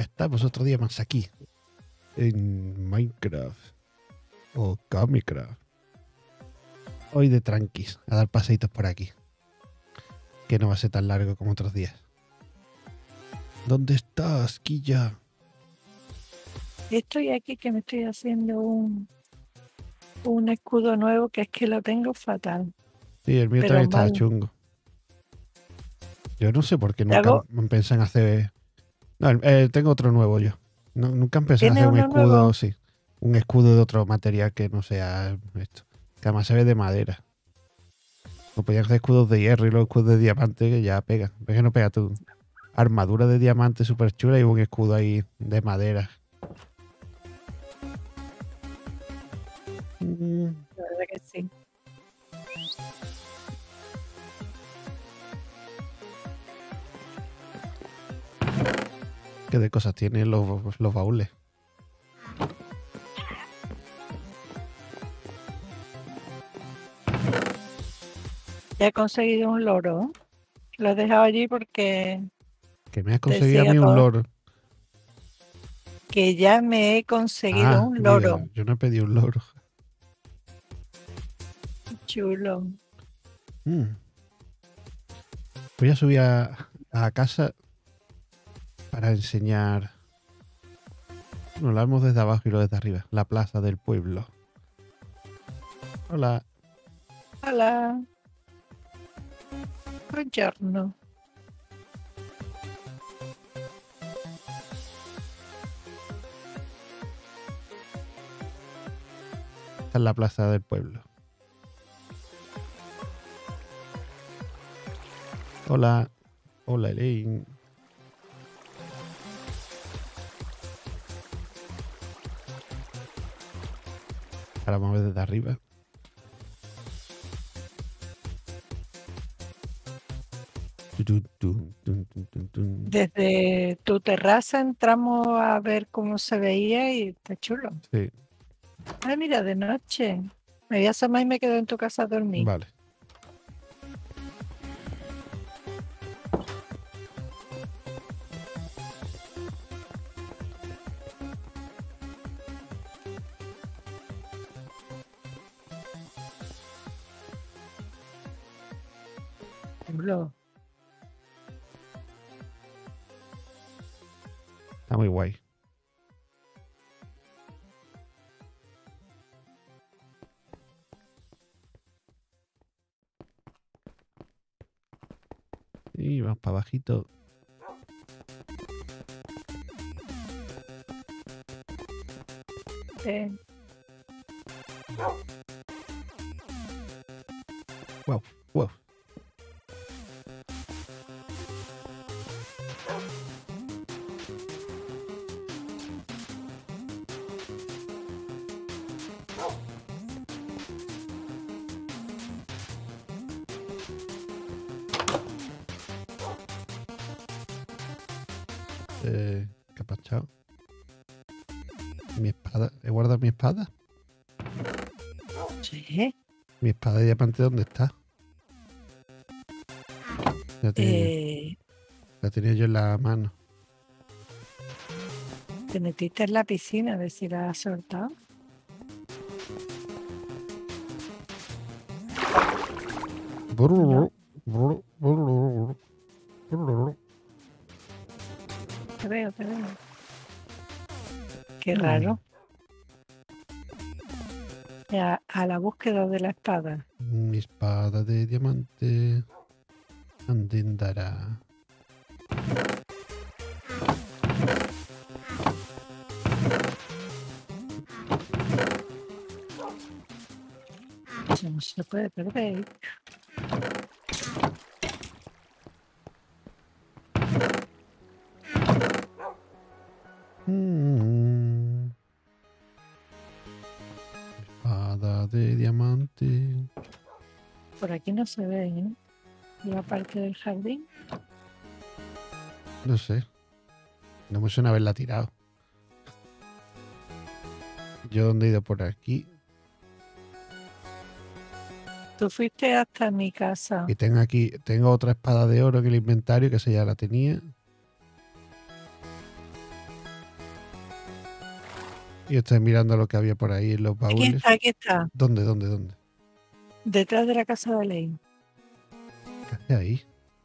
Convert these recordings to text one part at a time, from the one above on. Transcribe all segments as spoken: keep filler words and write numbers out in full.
estamos otro día más aquí. En Minecraft. O Comicraft. Hoy de tranquis, a dar paseitos por aquí. Que no va a ser tan largo como otros días. ¿Dónde estás, Quilla? Estoy aquí que me estoy haciendo un, un escudo nuevo que es que lo tengo fatal. Sí, el mío Pero también estaba mal. chungo. Yo no sé por qué ¿Te nunca hago? han pensado en hacer... No, eh, tengo otro nuevo yo. No, nunca han pensado en ¿Tienes hacer un uno escudo, nuevo? sí. Un escudo de otro material que no sea esto. Que además se ve de madera. No podían hacer escudos de hierro y los escudos de diamante que ya pegan. ¿Ves que no pega tú? Armadura de diamante súper chula y un escudo ahí de madera. Mm, La verdad que sí. ¿Qué de cosas tienen los, los baúles? Ya he conseguido un loro. Lo he dejado allí porque Que me has te conseguido a sigue mí a un todo. loro. Que ya me he conseguido Ah, un digo, loro. yo no he pedido un loro. Chulo. Mm. Voy a subir a, a casa para enseñar. Bueno, lo vemos desde abajo y lo desde arriba. La plaza del pueblo. Hola. Hola. Buongiorno. Esta es la plaza del pueblo. Hola. Hola, Elaine. Ahora vamos a ver desde arriba. Desde tu terraza entramos a ver cómo se veía y está chulo. Sí, Ah, mira, de noche. Me voy a asomar y me quedo en tu casa a dormir. vale. Chulo. Está muy guay. Y vamos para abajito. Eh, Wow, wow. Eh, ¿Qué ha pasado? Mi espada. ¿He guardado mi espada? sí. Mi espada de diamante, ¿dónde está? La tenía, Eh, la tenía yo en la mano. te metiste en la piscina a ver si la has soltado. No, te veo, te veo. Qué Mm, raro. A, a la búsqueda de la espada. Mi espada de diamante. ¿Dónde andará? Eso no se puede perder. Mm, Espada de diamante. Por aquí no se ve, ¿eh? La parte del jardín. No sé. No me suena haberla tirado. Yo donde he ido por aquí. Tú fuiste hasta mi casa. Y tengo aquí, tengo otra espada de oro en el inventario que esa ya la tenía. Y estoy mirando lo que había por ahí en los Aquí baúles. está, aquí está. ¿Dónde, dónde, dónde? Detrás de la casa de Ley. ¿Qué hace ahí?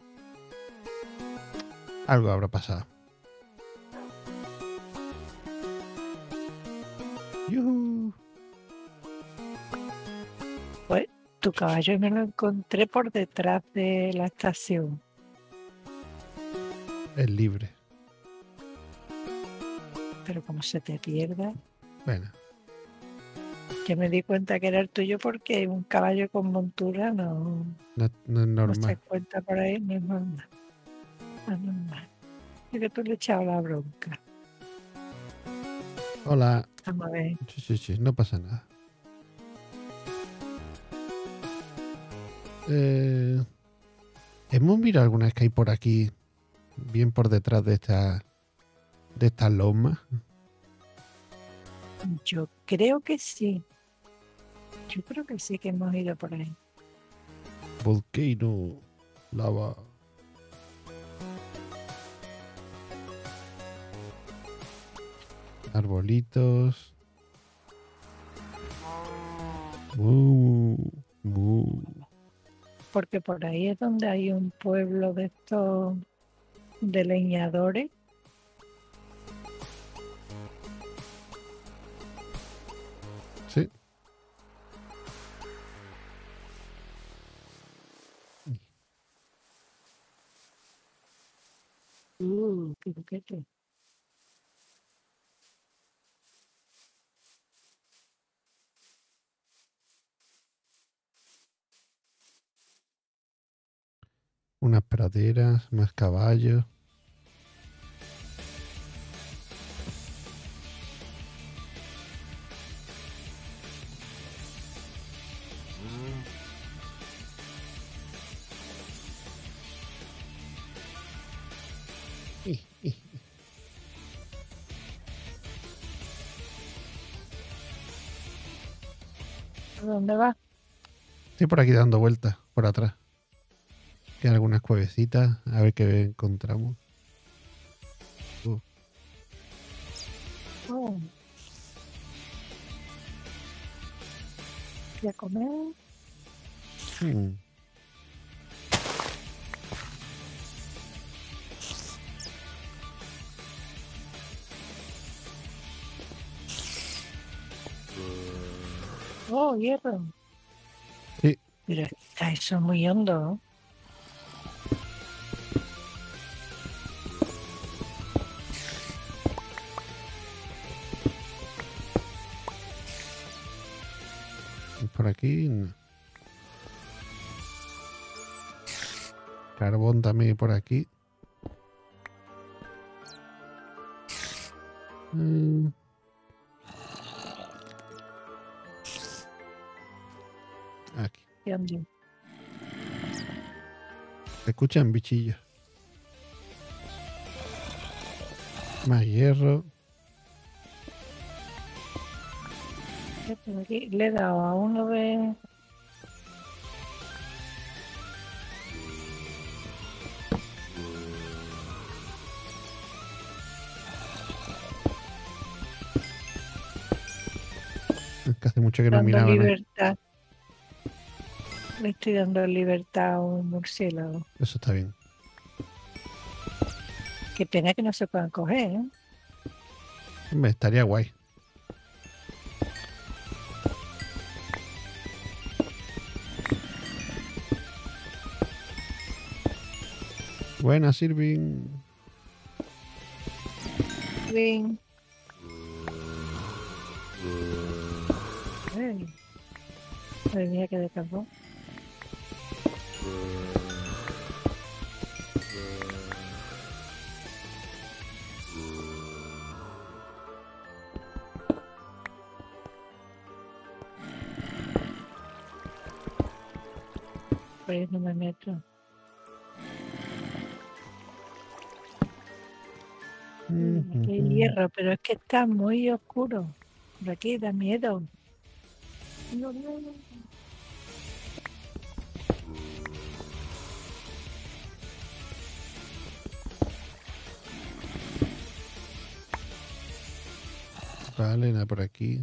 Algo habrá pasado. ¡Yujú! Pues tu caballo me lo encontré por detrás de la estación. Es libre. Pero como se te pierda, Bueno, que me di cuenta que era el tuyo porque un caballo con montura no, no, no es no se normal. encuentra por ahí, no es normal. No es normal. Es que tú le echabas la bronca. Hola. Vamos a ver. Sí, sí, sí, no pasa nada. Eh, ¿Hemos mirado alguna vez que hay por aquí, bien por detrás de esta, de esta loma? Yo creo que sí. Yo creo que sí que hemos ido por ahí. Volcano, lava. Arbolitos. Mu, mu. Porque por ahí es donde hay un pueblo de estos de leñadores. Sí. Uh, qué boquete. Unas praderas, más caballos. ¿A dónde vas? Estoy por aquí dando vueltas, por atrás. Quedan algunas cuevecitas, a ver qué encontramos. Uh, Oh. ¿Y a comer? hmm. Oh, hierro. Sí. Pero está eso muy hondo, ¿no? Por aquí. No. Carbón también por aquí. Mm. Aquí. ¿Y dónde? Se escuchan bichillos. Más hierro. Por aquí. Le he dado a uno de... Es que hace mucho que no dando miraba nada. libertad. Le estoy dando libertad a un murciélago. Eso está bien. Qué pena que no se puedan coger, ¿eh? Hombre, estaría guay. Buenas, Irving. Bien. Ay. Madre mía, que de carbón. Por ahí no me meto. Mm, Aquí hay mm, hierro, pero es que está muy oscuro. Por aquí da miedo. No, no, no. Vale, nada por aquí.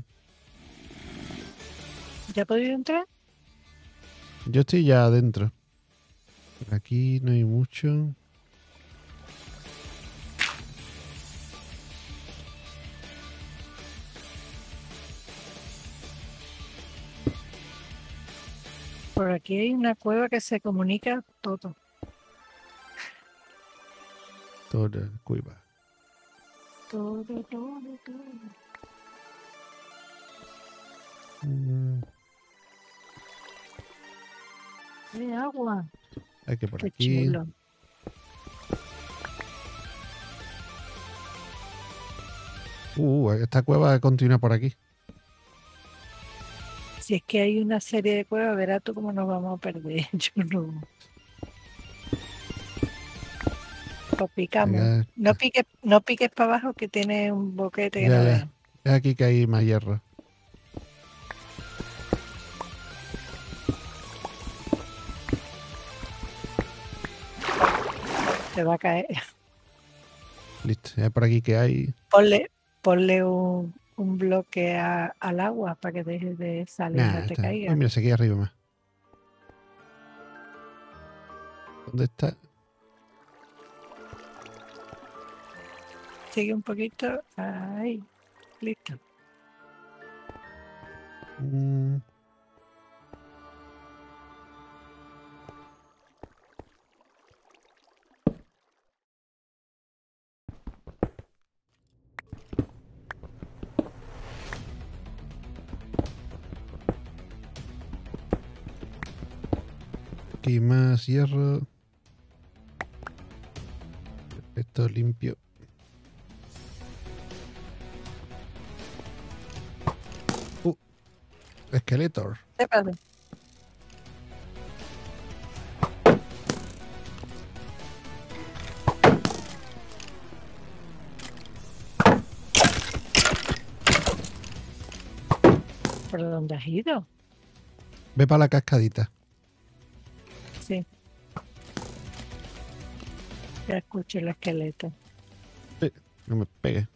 ¿Ya he podido entrar? Yo estoy ya adentro. Por aquí no hay mucho. Por aquí hay una cueva que se comunica todo. Toda cueva. Todo, todo, todo. Mm, Hay agua. hay que por Qué aquí. chulo. Uh, esta cueva continúa por aquí. Si es que hay una serie de cuevas, verás tú cómo nos vamos a perder. Yo no. Lo picamos. Venga, No piques, no piques para abajo que tiene un boquete que ya, no ya. veas. Es aquí que hay más hierro. Te va a caer. Listo. Ya por aquí que hay. Ponle, ponle un, un bloque a- al agua para que deje de salir y Nah, no te está. Uy, caiga. mira, se queda arriba más. ¿Dónde está? Sigue un poquito. Ahí. Listo. Mm, aquí más hierro. Esto limpio. Uh, Skeletor. Sépalo. ¿Por dónde has ido? Ve para la cascadita. Sí. Ya escucho el esqueleto. Eh, no me pegue.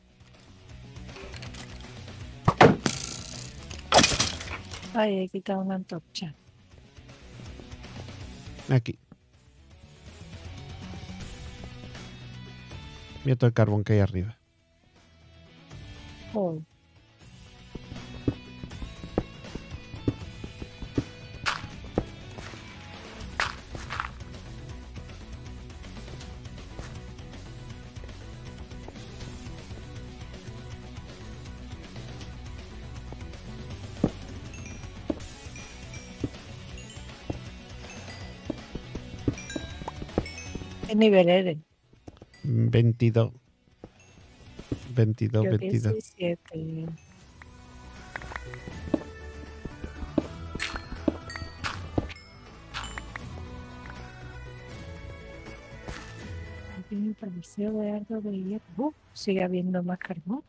Ay, he quitado una antorcha. Aquí. Mira todo el carbón que hay arriba. Oh, ¿qué nivel eres? veintidós. veintidós, Yo veintidós. diecisiete. Aquí me pareció de algo de hierro. Uh, sigue habiendo más carbón.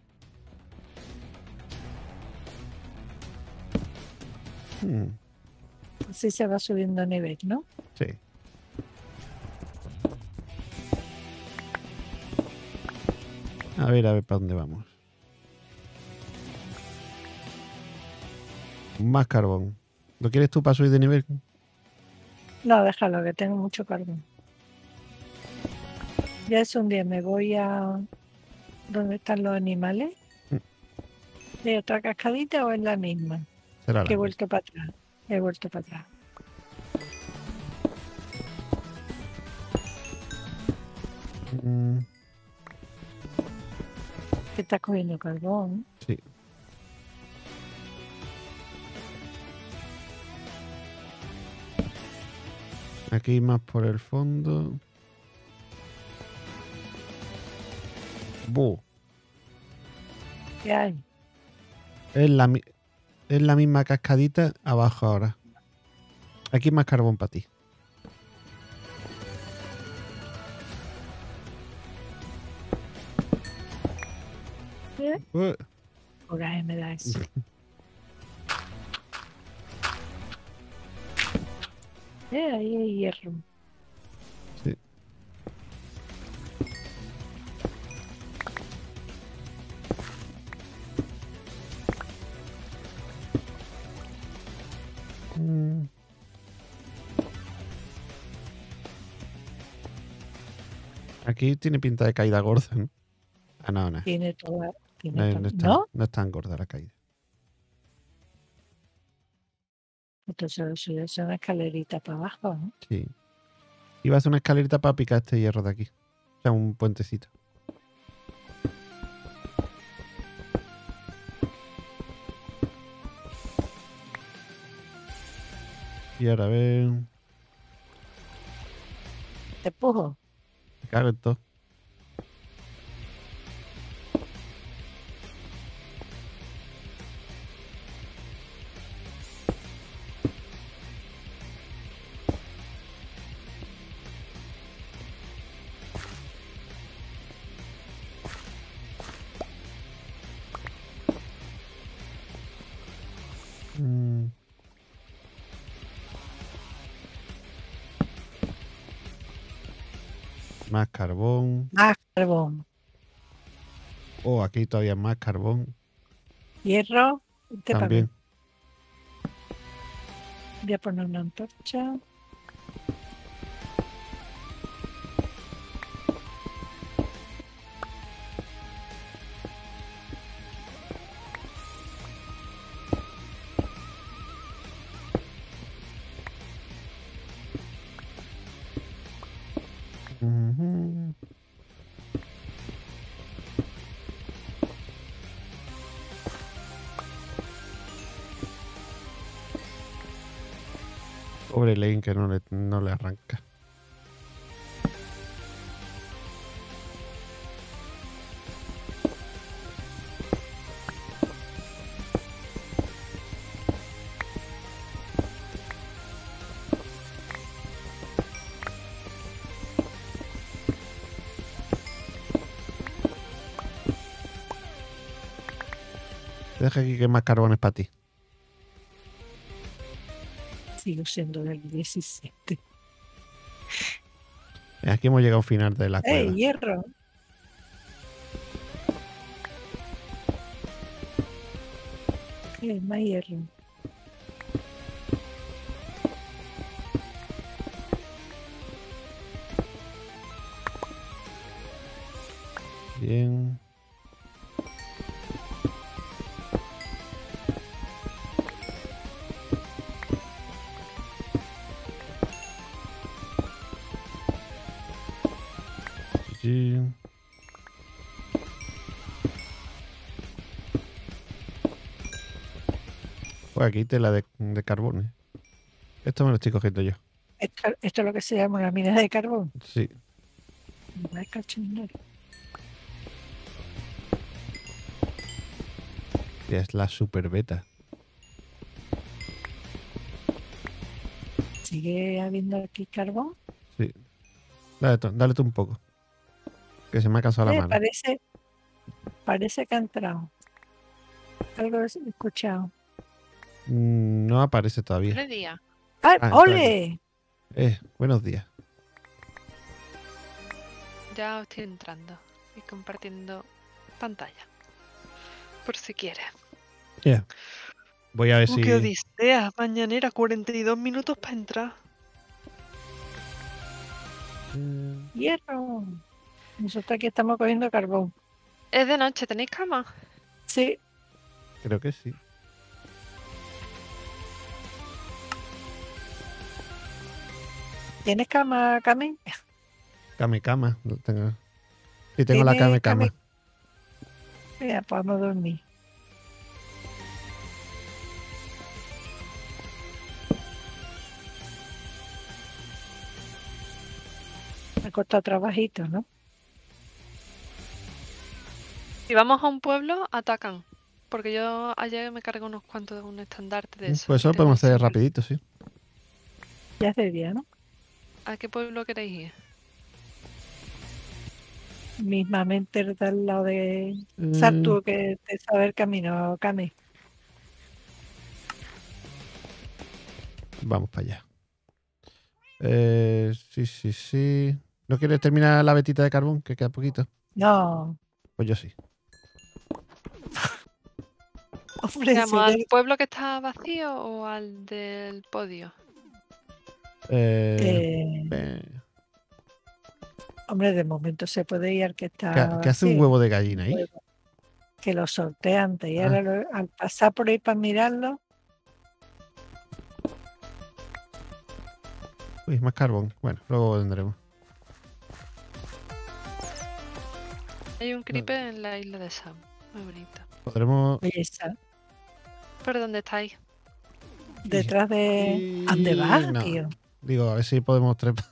Hmm, Así se va subiendo a nivel, ¿no? sí. A ver, a ver para dónde vamos. Más carbón. ¿Lo quieres tú para subir de nivel? No, déjalo, que tengo mucho carbón. Ya es un día, me voy a donde están los animales. Mm. ¿De otra cascadita o es la misma? Será Que he la misma. vuelto para atrás. He vuelto para atrás. Mm, Que estás cogiendo carbón. sí. Aquí más por el fondo. Buh. ¿Qué hay? Es la, mi- es la misma cascadita abajo ahora. Aquí más carbón para ti. ¿Eh? Uh, Coraje me da eso. Eh, ahí hay hierro. sí. aquí tiene pinta de caída gorda, ¿no? Ah, no, no. Tiene toda. Tiene No, toda- no, es tan, ¿No? no es tan gorda la caída. Entonces lo suyo es una escalerita para abajo, ¿no? Sí. Iba a hacer una escalerita para picar este hierro de aquí. O sea, un puentecito. Y ahora a ver. Te empujo. Me cago en todo. Mm. Más carbón. Más carbón. Oh, aquí todavía más carbón. Hierro. Vente para También. mí. Voy a poner una antorcha. Ujú. Pobre Lane que no le, no le arranca. Deja aquí que más carbón es para ti. Sigo siendo del diecisiete. Aquí hemos llegado al final de la cueva. ¡Ey, hierro! ¿Qué? Más hierro. Bien. Sí. Pues aquí tela de, de carbón. ¿eh? Esto me lo estoy cogiendo yo. Esto, esto es lo que se llama una mina de carbón. Sí. Una cachondera. Que es la super beta. ¿Sigue habiendo aquí carbón? Sí. Dale, tú- dale tú un poco. Que se me ha cansado la Eh, mano. parece, parece que ha entrado. Algo he escuchado. Mm, no aparece todavía. Buenos días. ¡Ah, Ah, está ole! Eh, buenos días. Ya estoy entrando y compartiendo pantalla. Por si quieres. Ya. Voy a ver Uh, si. qué odisea. Mañanera, cuarenta y dos minutos para entrar. Mm, ¡Hierro! Nosotros aquí estamos cogiendo carbón. Es de noche, ¿tenéis cama? Sí, creo que sí. ¿tienes cama, Cami? Came cama. lo Tengo. Sí, tengo la came ¿Tiene cama. cami- Mira, podemos dormir. Me ha costado trabajito, ¿no? Si vamos a un pueblo, atacan. Porque yo ayer me cargué unos cuantos de un estandarte de eso. Pues eso lo podemos hacer rapidito, sí. Ya es de día, ¿no? ¿A qué pueblo queréis ir? Mismamente el de al lado de Mm, Sartu, que te sabe el camino, Cami. vamos para allá. Eh, sí, sí, sí. ¿No quieres terminar la vetita de carbón? Que queda poquito. No, Pues yo sí. hombre, ¿Llamo si al eres- pueblo que está vacío o al del podio? Eh, eh, eh, Hombre, de momento se puede ir al que ¿Qué, está qué hace un vacío, huevo de gallina ahí? huevo, que lo sortea antes. Y Ah. ahora lo- al pasar por ahí para mirarlo, Uy, más carbón. Bueno, luego vendremos. Hay un creeper en la isla de Sam. Muy bonito. Podremos... oye, esa, ¿Pero dónde estáis? detrás de... Y- ¿Dónde vas, no. tío? Digo, a ver si podemos trepar.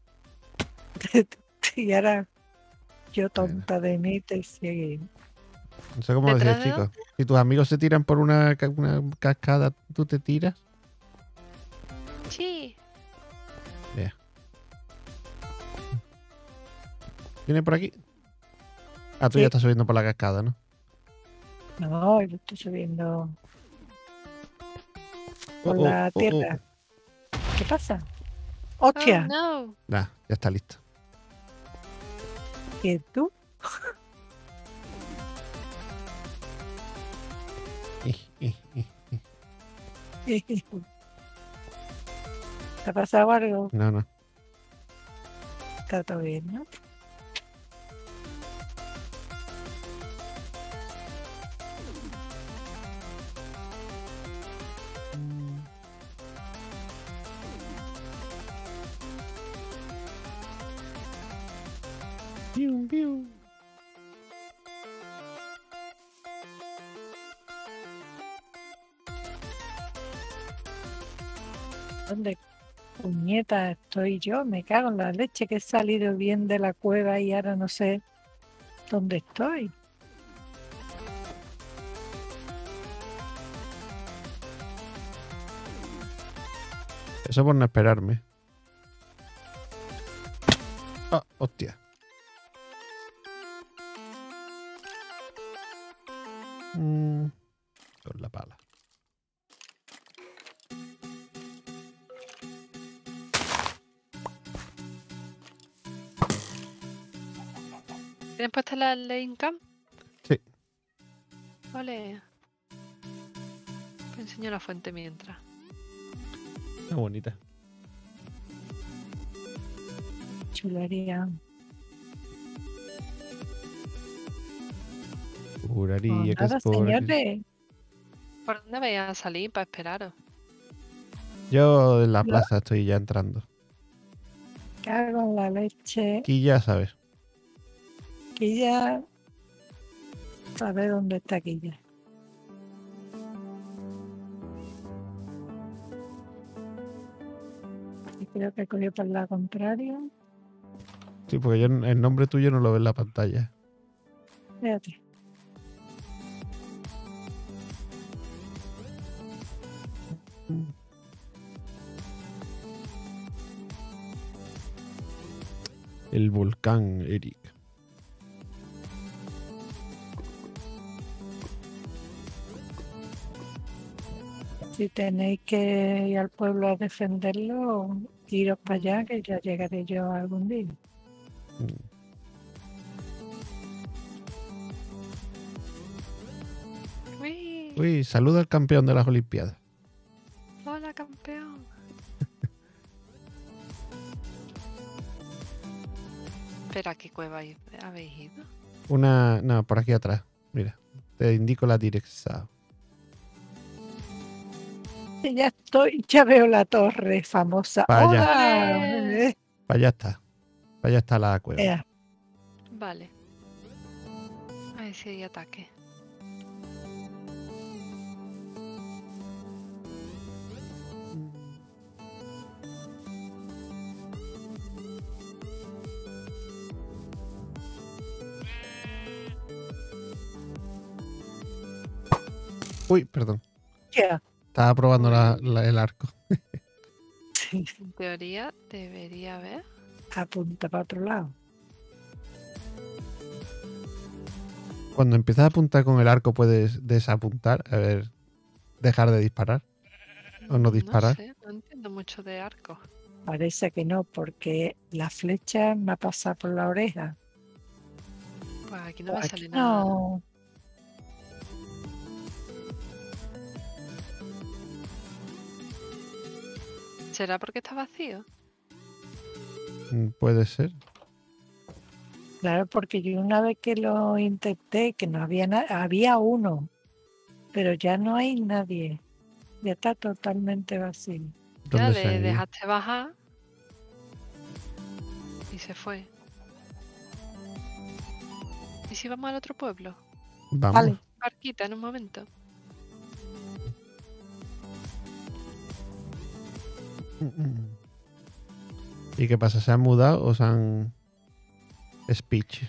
Y ahora yo tonta de mí te sigue. No sé cómo decir, ¿Detrás de chicos. Si tus amigos se tiran por una, ca- una cascada, ¿tú te tiras? Sí. ¿Viene por aquí? Ah, tú Sí. ya estás subiendo por la cascada, ¿no? No, yo estoy subiendo por Oh, oh, la oh, tierra. oh. ¿Qué pasa? Oh, ¡Hostia! no. Nah, ya está listo. ¿Y tú? Ih, ih, ih. ¿Te ha pasado algo? No, no. Está todo bien, ¿no? Piu, piu. ¿Dónde puñeta estoy yo? Me cago en la leche que he salido bien de la cueva y ahora no sé dónde estoy. Eso por no esperarme. Ah, hostia. Mm, con la pala. ¿Tienes puesta la lane cam? Sí. Vale. Te enseño la fuente mientras. Qué bonita. Chulería. Juraría Pues que es nada, por... señores. ¿Por dónde vais a salir para esperaros? Yo en la Yo- plaza estoy ya entrando. Cago en la leche. Aquí ya sabes. Quilla. A ver dónde está Quilla. Y creo que cogió por la contraria. Sí, porque yo el nombre tuyo no lo veo en la pantalla. Fíjate. El volcán, Eric. Si tenéis que ir al pueblo a defenderlo, iros para allá, que ya llegaré yo algún día. Mm. Uy, Uy, saluda al campeón de las Olimpiadas. hola campeón. Espera, ¿qué cueva hay- habéis ido? Una... No, por aquí atrás. Mira, te indico la dirección. Y ya estoy, ya veo la torre famosa. Para allá. ¡Hola! ¡Ole! Eh, Para allá está. Para allá está la cueva. ea, Vale. A ver si hay ataque. Uy, perdón. ya. Estaba probando la- la- el arco. Sí, En teoría debería haber. apunta para otro lado. Cuando empiezas a apuntar con el arco puedes desapuntar. A ver, dejar de disparar. ¿O no disparar? No sé, no entiendo mucho de arco. Parece que no, porque la flecha me ha pasado por la oreja. Pues aquí no me Aquí sale nada. no. ¿Será porque está vacío? Mm, Puede ser. Claro, porque yo una vez que lo intenté, que no había nada, había uno, pero ya no hay nadie. Ya está totalmente vacío. Ya ¿Dónde se le han ido? dejaste bajar y se fue. ¿Y si vamos al otro pueblo? Vamos. Vale. Barquita en un momento. Mm, mm. ¿Y qué pasa? ¿Se han mudado o se han... Speech?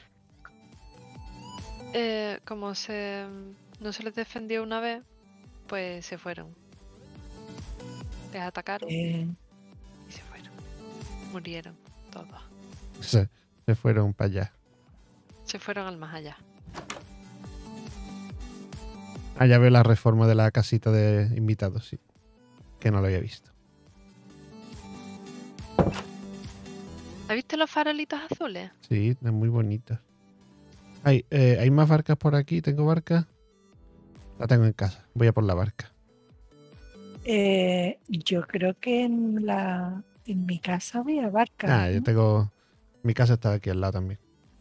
Eh, como se no se les defendió una vez, pues se fueron. Les atacaron Eh, y se fueron. Murieron todos. Se, se fueron para allá. Se fueron al más allá. Ah, ya veo la reforma de la casita de invitados, sí. Que no lo había visto. ¿Has visto los farolitos azules? Sí, es muy bonita. Hay, eh, ¿hay más barcas por aquí? ¿Tengo barca? La tengo en casa. Voy a por la barca. eh, yo creo que en la en mi casa había barca. Ah, yo ¿no? tengo... Mi casa está aquí al lado también.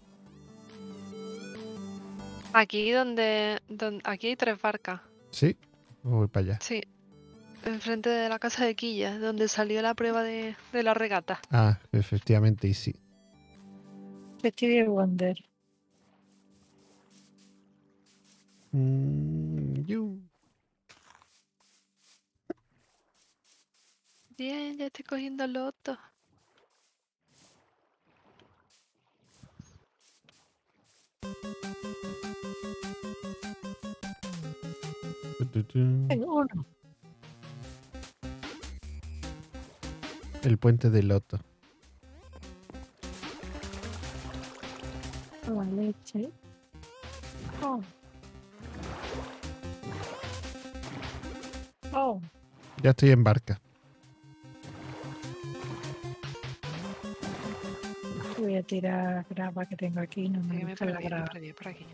Aquí donde, donde aquí hay tres barcas. Sí, voy para allá. Sí. Enfrente de la casa de Quilla, donde salió la prueba de, de la regata. Ah, efectivamente, y sí. Stevie Wonder. Mm, you. Bien, ya estoy cogiendo loto. Tu, tu, tu. Tengo uno. El puente de Loto. La leche. Oh. Oh. Ya estoy en barca. Voy a tirar grava que tengo aquí. No me Sí, me gusta la perdí, me grava. perdí por aquí.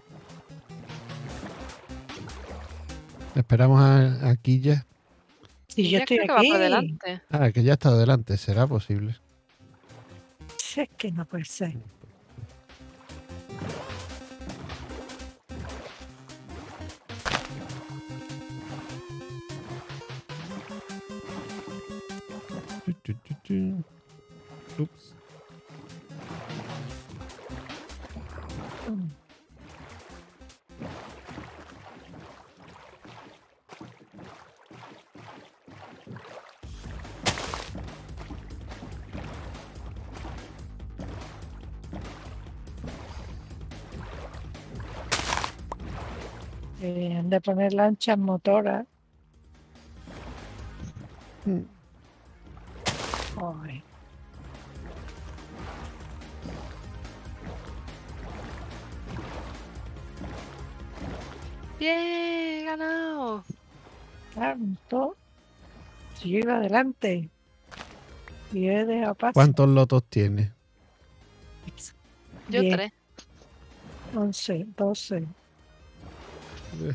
Esperamos a, a Quilla. Si yo Quilla estoy creo que va por aquí. delante. Ah, que ya está adelante. ¿Será posible? Si es que no puede ser. Tu, tu, tu, tu. Ups. Mm. Eh, han de poner lanchas motoras. Mm. Ay. ¡Bien! ¡Ganado! Tanto. Si yo iba adelante. Y yo he dejado paso. ¿Cuántos lotos tiene? Yo diez, tres. once, doce. Eh,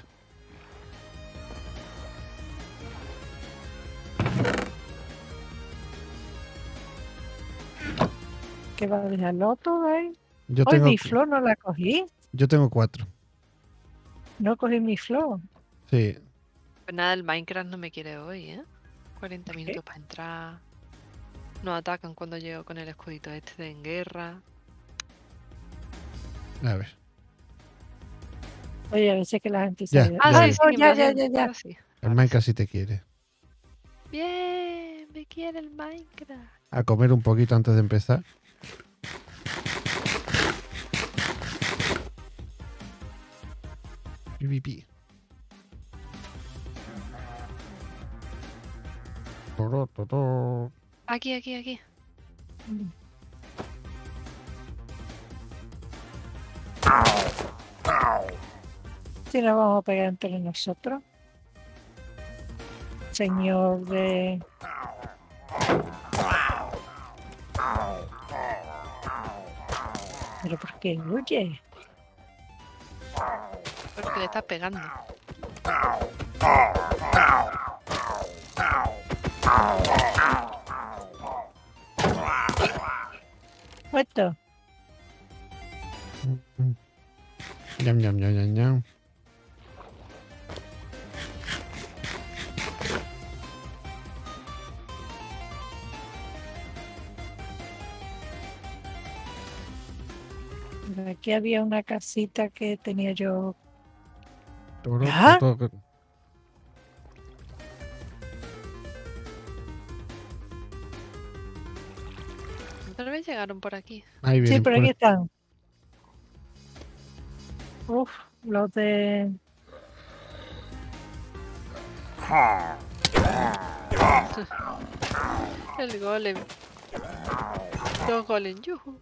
¿Qué va a dejarlo todo ahí? Yo Hoy tengo, mi flor no la cogí. yo tengo cuatro. No cogí mi flor. Sí. Pues nada, el Minecraft no me quiere hoy, ¿eh? cuarenta minutos para entrar. Nos atacan cuando llego con el escudito este de en guerra. A ver. Oye, a veces que la gente Ya, se... Ah, Ya sí, vi. sí, Oh, me ya, lo ya, hacen. ya, ya. Ahora sí. El ahora Minecraft sí te quiere. sí. Bien, me quiere el Minecraft. A comer un poquito antes de empezar. Pi, pi, pi. Toro, toro. Aquí, aquí, aquí. Si nos vamos a pegar entre nosotros. Señor de... ¿Pero por qué huye? Porque le estás pegando. Muerto. Ñam, ñam, ñam, ñam, ñam. Por aquí había una casita que tenía yo. Toro, ¿Ah? toro, toro. Otra vez llegaron por aquí. Ahí Sí, vienen por por aquí están. Uf, los de. El golem. Dos golem, yujú.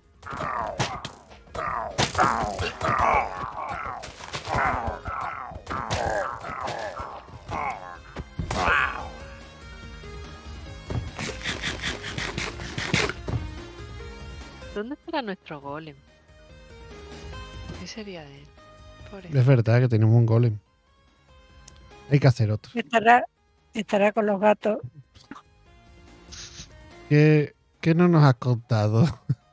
¿Dónde estará nuestro golem? ¿Qué sería de él? Pobre. Es verdad que tenemos un golem. Hay que hacer otro. Estará, estará con los gatos. ¿Qué, qué no nos has contado?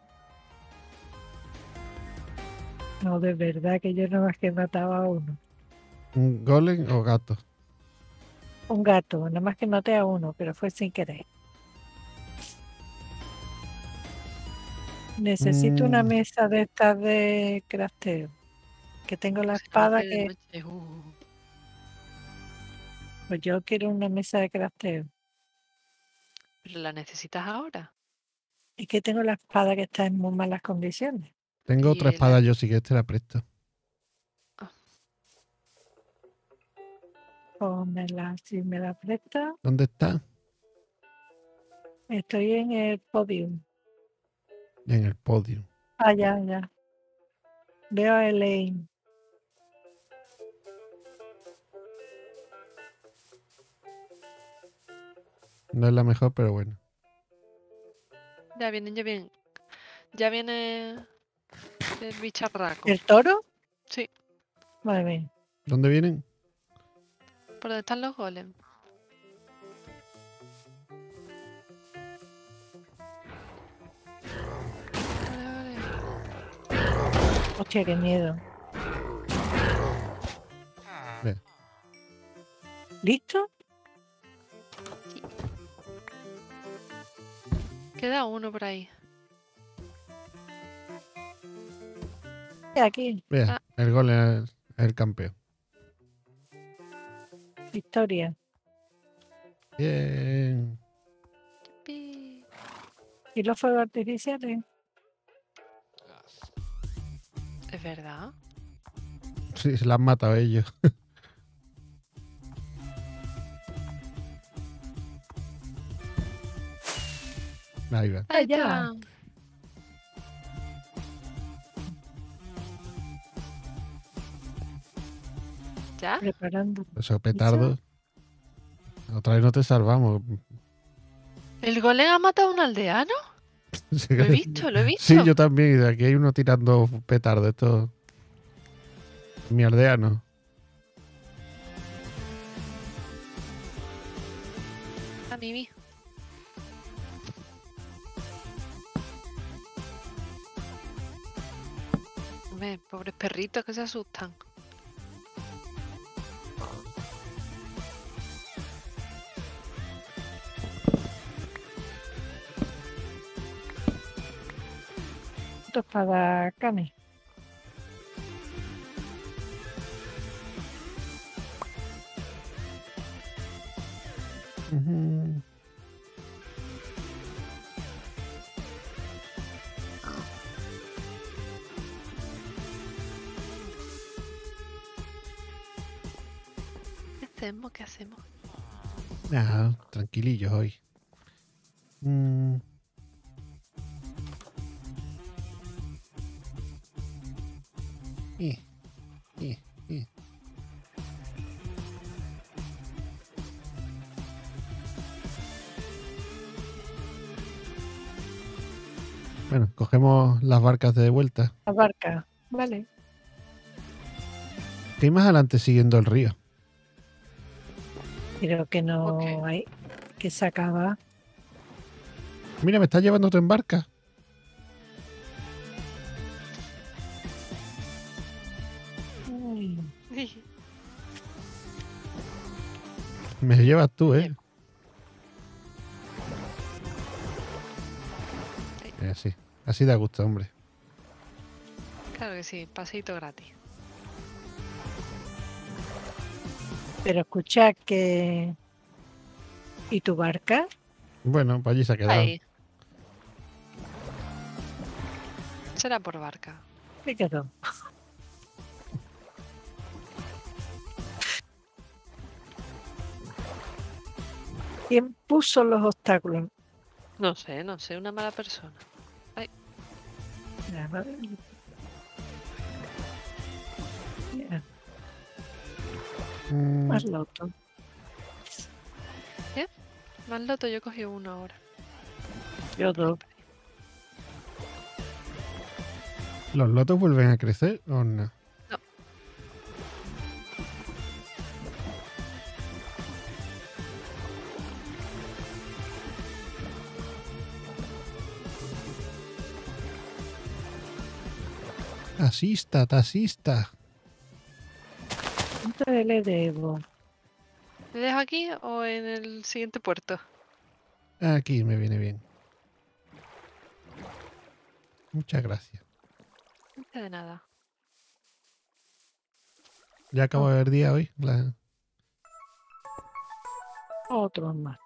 No, de verdad que yo no más que mataba a uno. ¿Un golem o gato? Un gato, nada más que maté a uno, pero fue sin querer. Necesito una Mm. mesa de estas de crafteo. Que tengo la Se espada hace de que. noche, uh. Pues yo quiero una mesa de crafteo. ¿Pero la necesitas ahora? Es que tengo la espada que está en muy malas condiciones. Tengo Y otra el- espada yo, si quieres te la presto. Pónmela, si me la presta. ¿Dónde está? Estoy en el podium. En el podio. Ah, ya, ya. Veo a Elaine. No es la mejor, pero bueno. Ya vienen, ya vienen. Ya viene el bicharraco. ¿El toro? Sí, Muy bien. ¿Dónde vienen? por donde están los golems. Vale, vale. Hostia, qué miedo. Ve. ¿Listo? Queda uno por ahí. Aquí, Vea, Ah. el golem es el campeón. victoria. Bien. Pi. ¿Y los fuegos artificiales? Es verdad. Sí, se la han matado ellos. Ahí va. Ahí ya. está. ¿Ya? Preparando. Esos petardos. Otra vez no te salvamos. ¿El golem ha matado a un aldeano? Lo he visto, lo he visto. Sí, yo también. Aquí hay uno tirando petardos. Esto. Mi aldeano. A Mimi. Hombre, pobres perritos que se asustan. Esto es para Cami. Ujú. ¿Qué hacemos? ¿Qué hacemos? Nada, tranquilillos hoy. Mm. Eh, eh, eh. Bueno, cogemos las barcas de vuelta. La barca. Vale. Que hay más adelante siguiendo el río. Creo que no Ok. hay. Que se acaba. Mira, me estás llevando tú en barca. Me llevas tú, ¿eh? Eh, Así, así da gusto, hombre. Claro que sí, paseíto gratis. Pero escucha que... ¿Y tu barca? Bueno, para allí se ha quedado. Ahí. Será por barca. ¿Qué quedó? ¿Quién puso los obstáculos? No sé, no sé, una mala persona. Ya, vale. Ya, Mm, más loto. Más loto, yo cogí uno ahora. Yo dos. ¿Los lotos vuelven a crecer o no? No. Taxista, taxista. ¿Cuánto le debo? ¿Me dejo aquí o en el siguiente puerto? Aquí me viene bien. Muchas gracias. No de nada. Ya acabo de ver día hoy. La- Otro más.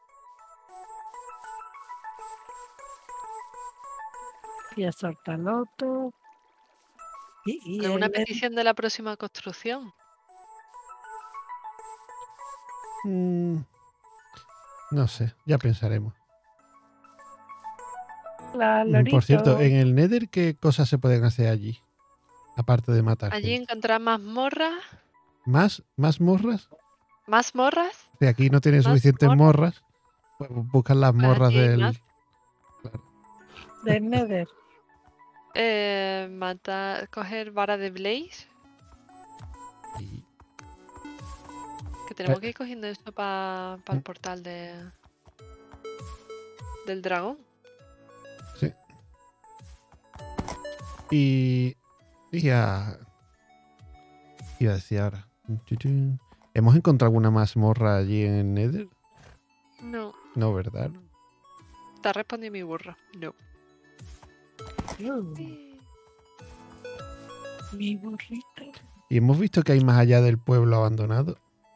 Y a soltar loto. Y, y ¿Alguna él le- petición de la próxima construcción? Mm, no sé, ya pensaremos. la Mm, lorito. Por cierto, en el Nether, ¿qué cosas se pueden hacer allí? Aparte de matar Allí gente. encontrar mazmorras. ¿Más? ¿Más morras? ¿Mazmorras? Si aquí no tiene ¿Más suficientes morras? morras, pues buscan las Pues morras allí hay del... más. Claro. Del Nether. Eh, matar, coger vara de Blaze. Y- Que tenemos Eh. que ir cogiendo esto para el Mm. portal de del dragón. Sí. Y... y ya... Iba a decir ahora. Chuchun. ¿Hemos encontrado alguna mazmorra allí en el Nether? No, No, ¿verdad? te respondió mi burro. No. Uh, mi burrito. Y hemos visto que hay más allá del pueblo abandonado.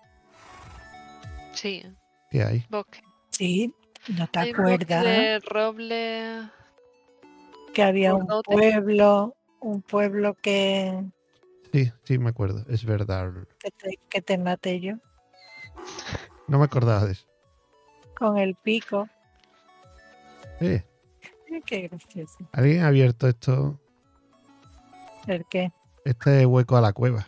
Sí, ¿Qué hay? bosque. Sí, ¿no te Hay un bosque acuerdas de roble. que había un gordote. pueblo, un pueblo que, Sí, sí, me acuerdo. Es verdad. que, te, que te maté yo No me acordaba de eso. con el pico? Eh, Ay, qué gracioso. ¿alguien ha abierto esto, ¿El qué? este hueco a la cueva?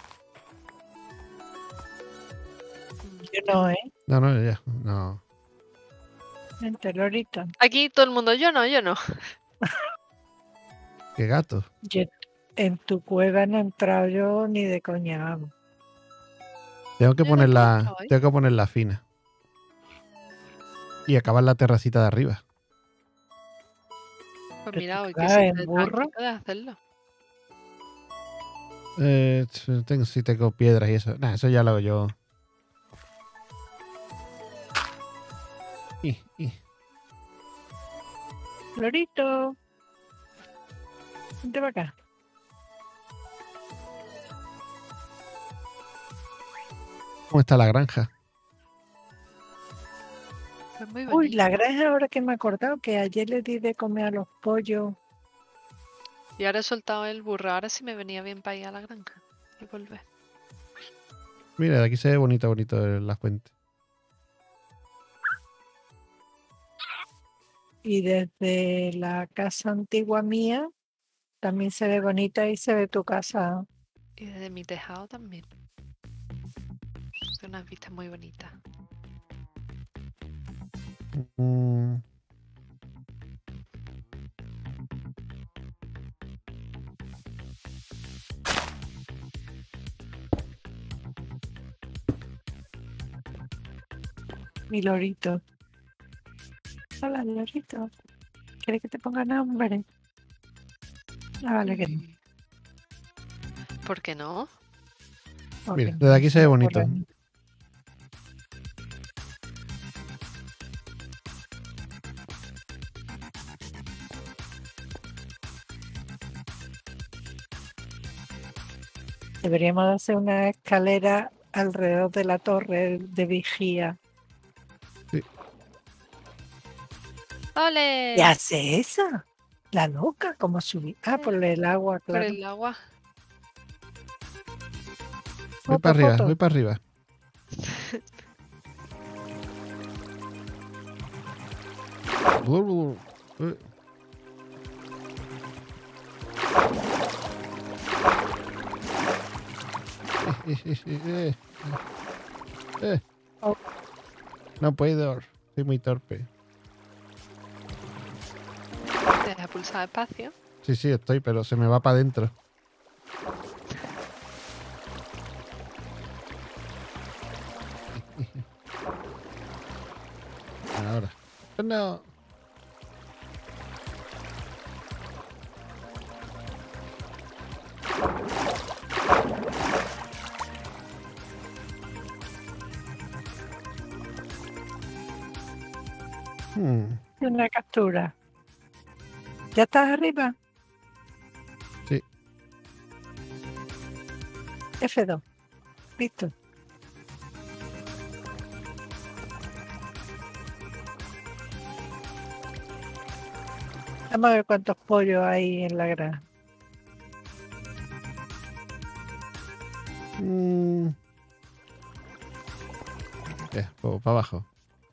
Yo no, ¿eh? No, no, ya. No. Vente, lorito. Aquí todo el mundo, yo no, yo no. Qué gato. Yo en tu cueva no he entrado yo ni de coña, vamos. Tengo que Yo tampoco ponerla, estaba ahí. tengo que ponerla fina. Y acabar la terracita de arriba. Pues Pero mira, tú hoy que que vas se en te burro. puedes hacerlo. Eh, tengo, sí tengo piedras y eso. Nah, eso ya lo hago yo. Y, y. Lorito. Vente para acá. ¿Cómo está la granja? Pues muy Uy, bonito. la granja, ahora que me he acordado que ayer le di de comer a los pollos. Y ahora he soltado el burro. Ahora sí me venía bien para ir a la granja. Y volver. Mira, de aquí se ve bonito, bonito la fuente. Y desde la casa antigua mía también se ve bonita y se ve tu casa. Y desde mi tejado también. Son unas vistas muy bonitas. Mm, Mi lorito. Hola, lorito. ¿Quieres que te ponga nombre? Ah, vale, que no. ¿Por qué no? Porque Mira, no desde aquí se ve me bonito. ocurre ni- Deberíamos hacer una escalera alrededor de la torre de vigía. ¡Ole! ¿Qué hace esa? La loca, ¿cómo subir? Ah, por el agua, Por claro. el agua. Voy Foto, para arriba, foto. voy para arriba. Eh. Eh, eh. Oh. No puedo, soy muy torpe. Deja pulsar espacio. Sí, sí, estoy, pero se me va para adentro. Ahora. No. Hmm, Una captura. ¿Ya estás arriba? sí. F dos. Listo. Vamos a ver cuántos pollos hay en la granja. Mm. Ya, para abajo.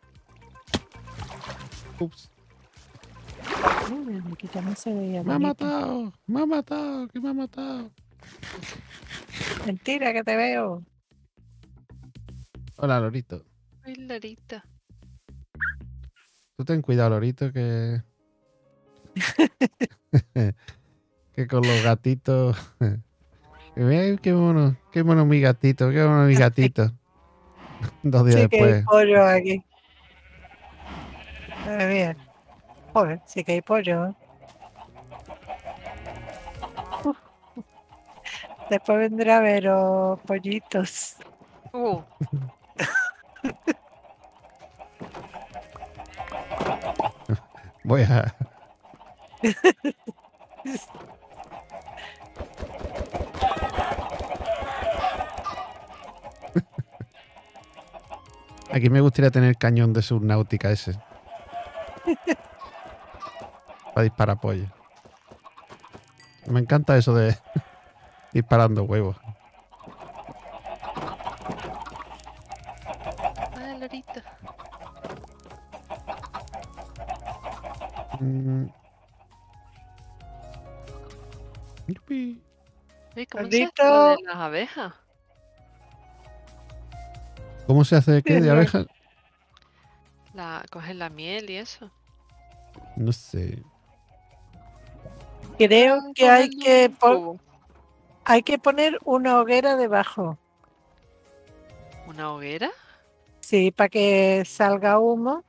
Ups. Uy, aquí también se veía Me ha bonito. matado, me ha matado, que me ha matado. Mentira que te veo. Hola, Lorito. Ay, Lorita. Tú ten cuidado, Lorito, que. que con los gatitos. Que mira qué mono, qué mono mi gatito, qué mono mi gatito. Dos días Sí que hay después. pollo aquí. A ver. Joder, sí que hay pollo. ¿eh? Uf. Después vendrá a ver los pollitos. Uh, Voy a. Aquí me gustaría tener el cañón de subnáutica ese. Para disparar pollo. Me encanta eso de disparando huevos. ah, Lorita. Mm. Yupi. Oye, ¿cómo se hace lo Lorito. de las abejas? ¿Cómo se hace qué de Bien, abejas? La, cogen la miel y eso. No sé. Creo Ah, que hay cogen que, un po- cubo. hay que poner una hoguera debajo. ¿Una hoguera? Sí, para que salga humo.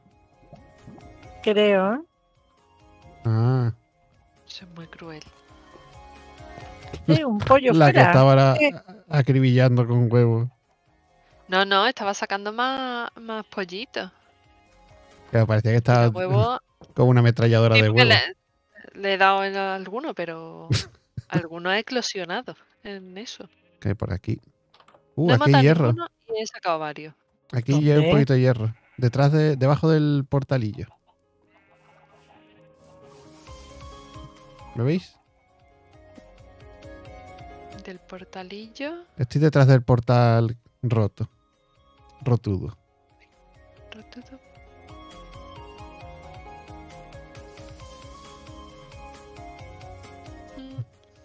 Creo. ¿eh? Ah, Eso es muy cruel. Sí, un pollo la que fuera. estaba ahora Sí. acribillando con huevos. No, no, estaba sacando más, más pollitos. Que me parecía que Y estaba los huevos, con una ametralladora sí, de porque huevos. le, le he dado en alguno, pero alguno ha eclosionado en eso. Que hay por aquí. Uh, No he aquí hay matado hierro. ninguno y he sacado varios. Aquí hay un ¿Dónde? poquito de hierro. Detrás de, debajo del portalillo. ¿Me veis? Del portalillo. Estoy detrás del portal roto. Rotudo. Rotudo. Mm,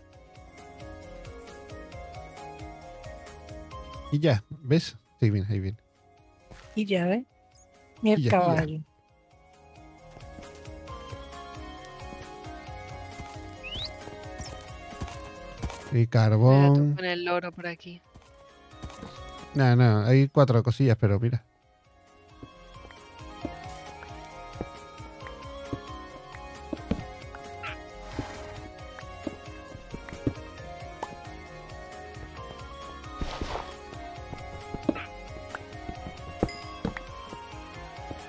Y ya, ¿ves? Sí, bien, ahí bien. Y ya, ¿ves? Ni el Y ya, y ya. caballo. Y Mira tú carbón. con el loro por aquí. No, no, hay cuatro cosillas, pero mira.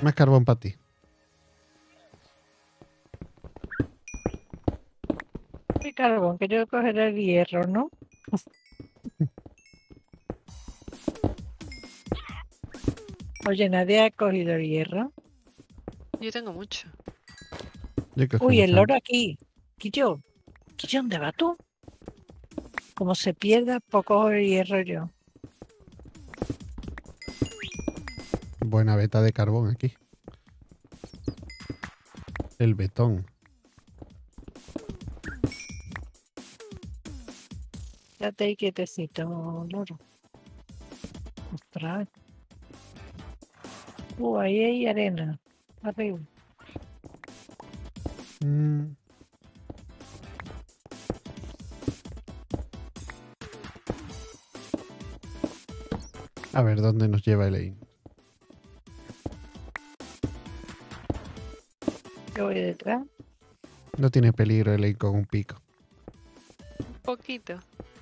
Más carbón para ti. Mi carbón, que yo cogeré el hierro, ¿no? Oye, nadie ha cogido el hierro. Yo tengo mucho. Yo cogí Uy, el mucho loro antes. aquí. Quillo, Quillo, ¿dónde vas tú? Como se pierda, pues cojo el hierro yo. Buena veta de carbón aquí. El betón. Quédate ahí quietecito, loro. Ostras. Uh, ahí hay arena. Arriba. Mm. A ver, ¿dónde nos lleva Elaine? Yo voy detrás. No tiene peligro Elaine con un pico. Un poquito.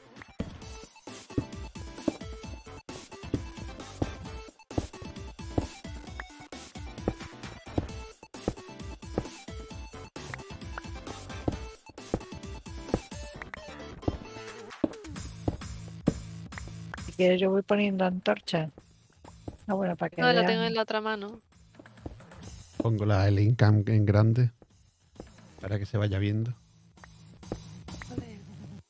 Si quieres, yo voy poniendo antorchas. Ah, bueno, para que No, la tengo en vean. la otra mano. Pongo la Elaine Cam en grande para que se vaya viendo. Vale.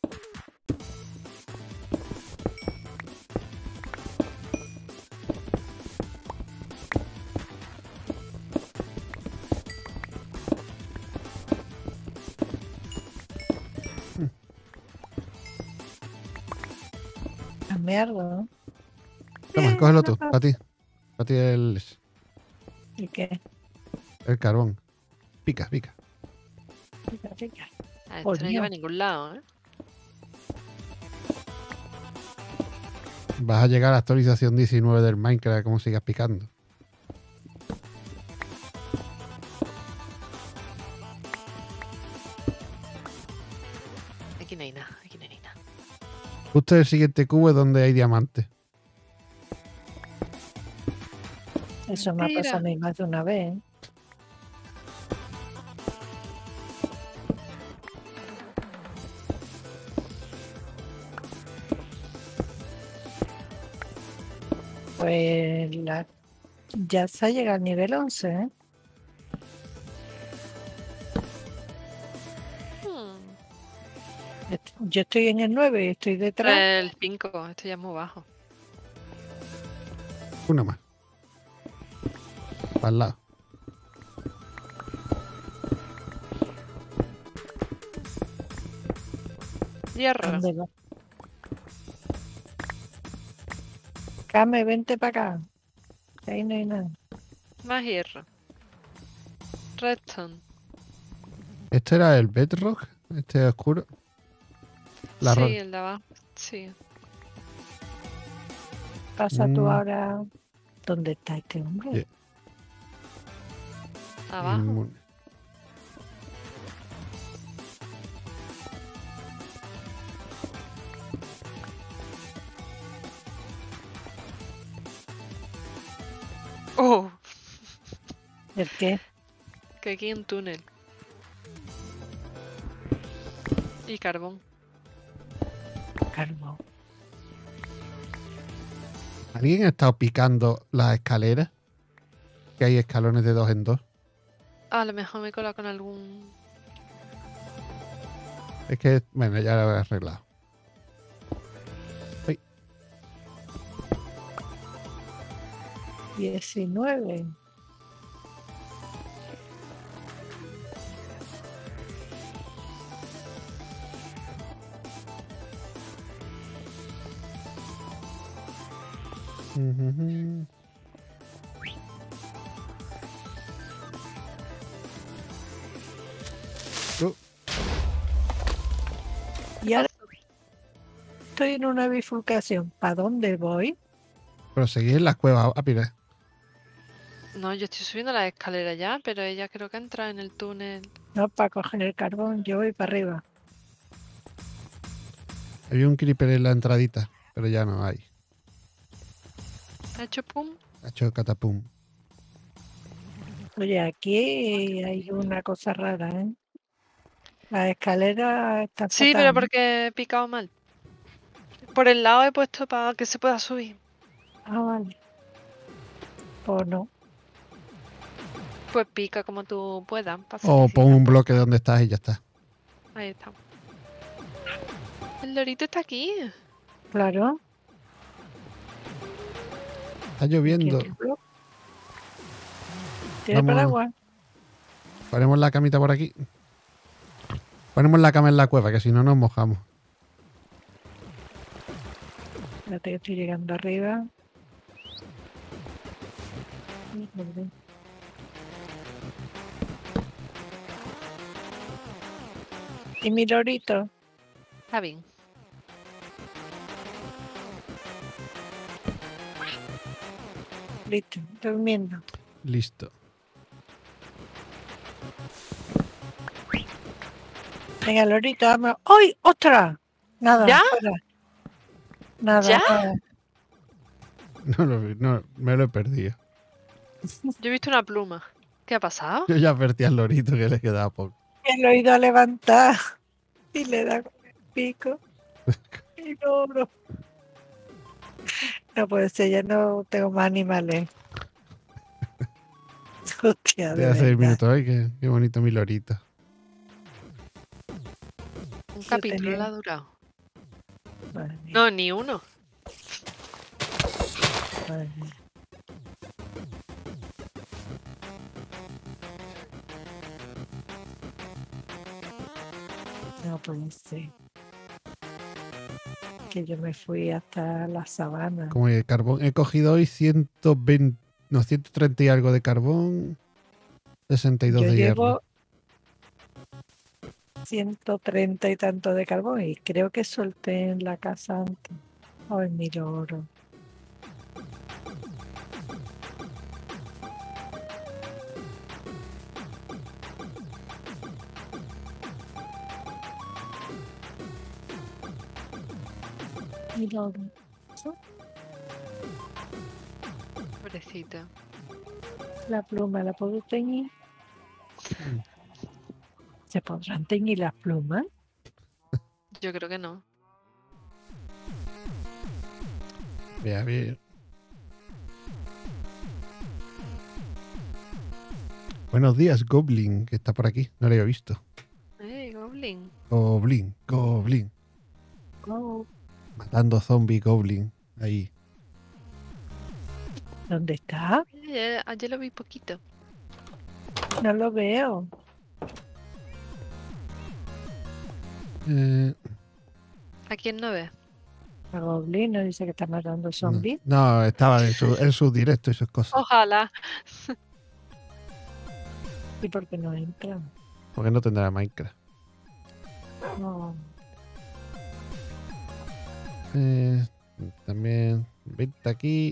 Hazme algo, ¿no? Toma, Bien, cógelo tú, no. para ti. Para ti el, ¿Y qué? el carbón. Pica, pica. Pica, pica. Ah, esto no Coño. lleva a ningún lado, ¿eh? Vas a llegar a la actualización diecinueve del Minecraft como sigas picando. Aquí no hay nada, aquí no hay nada. Justo el siguiente cubo es donde hay diamantes. Eso me ha Mentira. pasado a mí más de una vez. ¿eh? Pues la... ya se ha llegado al nivel once, ¿eh? Hmm. Est- Yo estoy en el nueve y estoy detrás. El cinco, esto ya es muy bajo. Una más. Para el lado. Hierro. ¿Dónde va? Came, vente para acá. Que ahí no hay nada. Más hierro. Redstone. ¿Este era el bedrock? ¿Este oscuro? La sí, ro- el de abajo. Sí. Pasa tú Mm. ahora. ¿Dónde está este hombre? Yeah. Abajo. Inmune. Oh, ¿El qué? que aquí hay un túnel. Y carbón. Carbón. ¿Alguien ha estado picando las escaleras? Que hay escalones de dos en dos. A lo mejor me cola con algún... Es que, bueno, ya lo he arreglado. Ay, diecinueve. ujujú. Uh, Y ahora estoy en una bifurcación. ¿Para dónde voy? pero seguí en las cuevas. Ah, mira. No, yo estoy subiendo la escalera ya, pero ella creo que entra en el túnel. No, para coger el carbón, yo voy para arriba. Había un creeper en la entradita, pero ya no hay. Ha hecho pum. Ha hecho catapum. Oye, aquí hay una cosa rara, ¿eh? La escalera está Sí, fatal. pero porque he picado mal. Por el lado he puesto para que se pueda subir. Ah, vale. Pues no. Pues pica como tú puedas. O facilita. pon un bloque donde estás y ya está. Ahí está. El lorito está aquí. Claro. Está Aquí lloviendo. hay un bloque. ¿Tiene Vamos, paraguas? ponemos la camita por aquí. Ponemos la cama en la cueva, que si no nos mojamos. Espérate que estoy llegando arriba. ¿Y mi lorito? Está bien. Listo, durmiendo. Listo. Venga, lorito, vamos. ¡Ay! ¡Ostras! Nada, ¿Ya? fuera. Nada, ¿Ya? nada. No, lo vi, no, me lo he perdido. Yo he visto una pluma. ¿Qué ha pasado? Yo ya advertí al lorito que le quedaba poco. Que lo he ido a levantar y le da con el pico. Y loro. No puede ser, ya no tengo más animales. Hostia, De de hace verdad. minutos. Ay, qué, qué bonito mi lorito. Un Yo capítulo tenía- le ha durado. Madre mía, No, ni uno. madre mía. No puede ser. Que yo me fui hasta la sabana. Como el carbón. He cogido hoy ciento veinte, no, ciento treinta y algo de carbón. sesenta y dos Yo de hierro. llevo ciento treinta y tanto de carbón y creo que solté en la casa antes. Ay, mi loro. Mi loro. Pobrecita. La pluma la puedo teñir. ¿Se podrán teñir las plumas? Yo creo que no. Vea, bien. Buenos días, Goblin, que está por aquí. No lo había visto. ¡Eh, Goblin! Goblin, Goblin. Oh, Matando zombie Goblin. Ahí. ¿dónde está? Ayer, ayer lo vi poquito. No lo veo. Eh, ¿A quién no ve? A Goblin no dice que está matando zombies. no, estaba en su, en su directo y sus cosas. Ojalá. ¿Y por qué no entra? Porque no tendrá Minecraft. No. Eh, también. Vente aquí.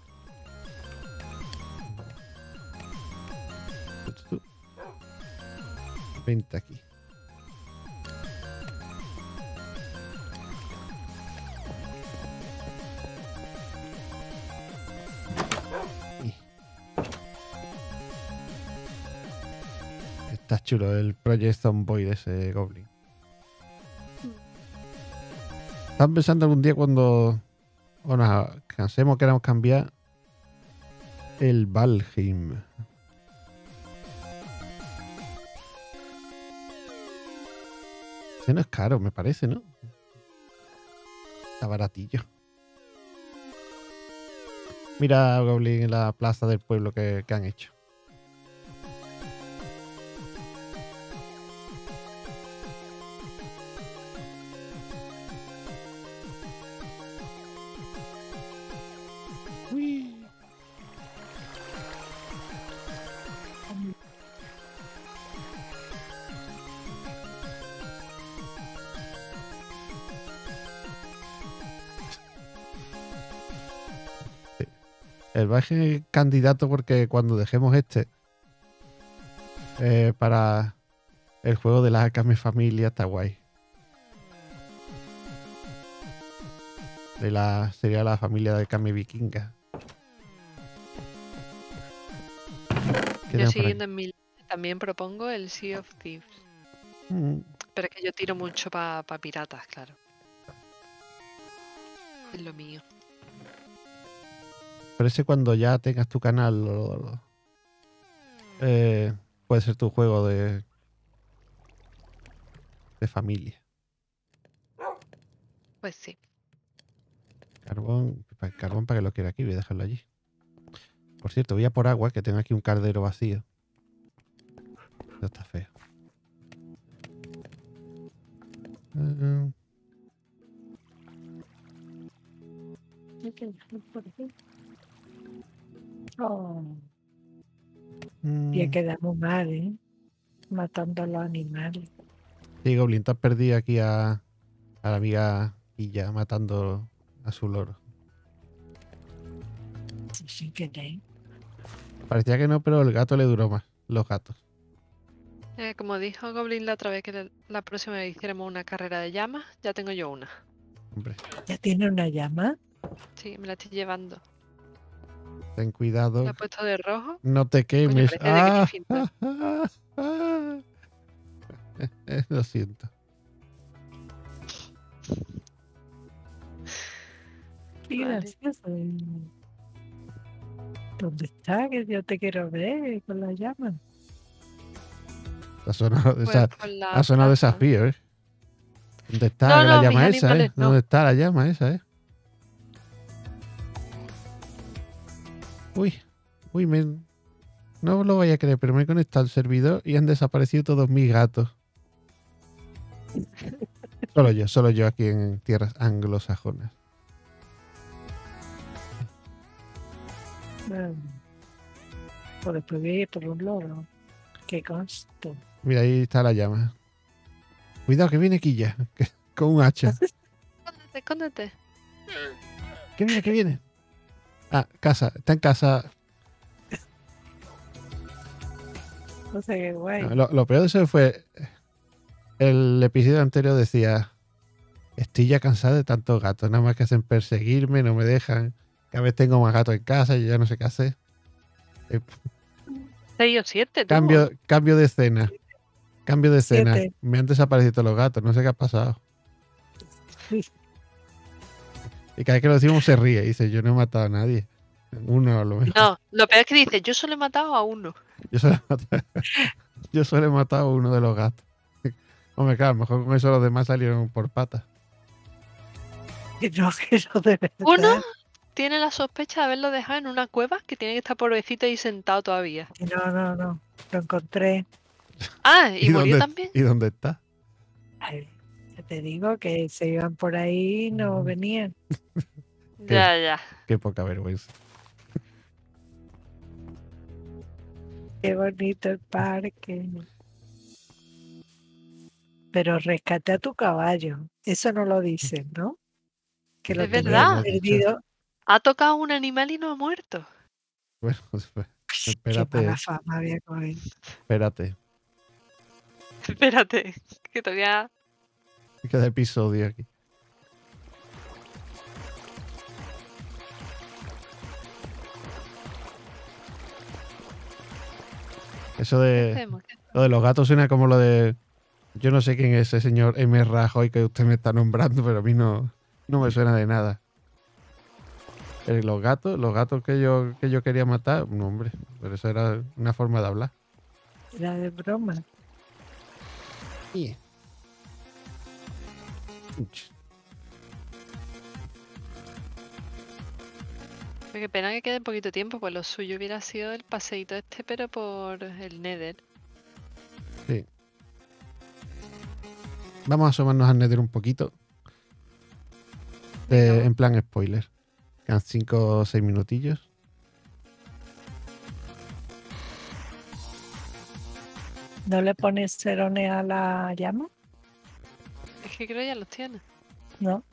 Vente aquí. Y- Está chulo el Project Zomboid de ese Goblin. Estaba pensando algún día cuando o nos cansemos, queramos cambiar el Valheim. Ese no es caro, me parece, ¿no? Está baratillo. Mira, Goblin, en la plaza del pueblo que, que han hecho. Uy. El Valheim es candidato porque cuando dejemos este eh, para el juego de la Akame Familia está guay. De la, sería la familia de Kame Vikinga. ¿Qué Yo tenemos por siguiendo aquí? en mi también propongo el Sea of Thieves. Mm, Pero es que yo tiro mucho para piratas, claro. Es lo mío. Pero ese cuando ya tengas tu canal, lo- lo- eh, puede ser tu juego de, de familia. Pues sí. Carbón, pa- carbón para que lo quiera aquí, voy a dejarlo allí. Por cierto, voy a por agua, que tengo aquí un caldero vacío. Esto está feo. Eh, Hay que dejar por aquí. Oh, mm, ya quedamos mal, ¿eh? Matando a los animales. sí, Goblin, te has perdido aquí a, a la amiga Guilla matando a su loro. Sí, sin querer. Parecía que no, pero el gato le duró más. Los gatos. Eh, como dijo Goblin la otra vez que la- la próxima vez hiciéramos una carrera de llamas, ya tengo yo una. Hombre, ¿Ya tiene una llama? Sí, me la estoy llevando. ten cuidado. La he puesto de rojo. No te Coño, quemes. parece de Ah, Gryffindor. ah, ah, ah. Eh, eh, lo siento. Qué Vale. gracioso. ¿Dónde está? Que yo te quiero ver con la llama. Ha sonado, Pues esa- por la ha sonado plaza. desafío, ¿eh? ¿Dónde está No, la no, llama mis esa, eh? animales no. ¿Dónde está la llama esa, eh? Uy, uy, me... no lo voy a creer, pero me he conectado al servidor y han desaparecido todos mis gatos. Solo yo, solo yo aquí en tierras anglosajonas. Bueno, pues después voy a ir por un loro. Qué costo. Mira, ahí está la llama. Cuidado, que viene Quilla, que- con un hacha. Escóndete, escóndete. Que viene, que viene. Ah, casa, está en casa. No sé qué guay. No, lo, lo peor de eso fue el episodio anterior decía, estoy ya cansado de tantos gatos, nada más que hacen perseguirme, no me dejan. Cada vez tengo más gatos en casa y ya no sé qué hacer. Eh, Seis o siete, tú. cambio, cambio de escena. Cambio de escena. Siete. Me han desaparecido todos los gatos, no sé qué ha pasado. Y cada vez que lo decimos se ríe y dice, yo no he matado a nadie. Uno a lo mejor. No, lo peor es que dice, yo solo he matado a uno. Yo solo he matado, yo solo he matado a uno de los gatos. Hombre, claro, a lo mejor con eso los demás salieron por patas. Que no, que no, de verdad. Uno tiene la sospecha de haberlo dejado en una cueva que tiene que estar pobrecito ahí sentado todavía. No, no, no. Lo encontré. Ah, y, murió dónde, también. ¿Y dónde está? Ay, ya te digo que se iban por ahí y no venían. ¿Qué? Ya, ya. Qué poca vergüenza. Qué bonito el parque. Pero rescate a tu caballo. Eso no lo dicen, ¿no? Que lo Es tenían verdad. No has dicho. perdido. Ha tocado un animal y no ha muerto. Bueno, pues, Qué espérate, mala fama había con él. espérate. Espérate, que todavía... Cada episodio aquí. Eso ¿Qué de, hacemos? ¿Qué- lo de los gatos suena como lo de... Yo no sé quién es ese señor M. Rajoy que usted me está nombrando, pero a mí no, no me suena de nada. Eh, Los gatos, los gatos que yo, que yo quería matar, no, hombre, pero eso era una forma de hablar. Era de broma. Yeah. Uch. Qué pena que quede poquito tiempo, pues lo suyo hubiera sido el paseíto este, pero por el Nether. Sí. Vamos a asomarnos al Nether un poquito. De- Venga. en plan spoiler. Quedan cinco o seis minutillos. ¿No le pones cerones a la llama? Es que creo que ya los tiene. No.